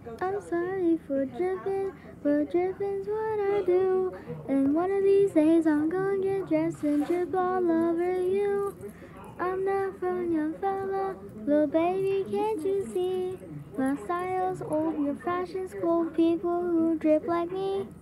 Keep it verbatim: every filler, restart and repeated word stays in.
I'm sorry for dripping, but dripping's what I do. And one of these days I'm gonna get dressed and drip all over you. I'm not from young fella, little baby, can't you see? My style's old, your fashion's cold, people who drip like me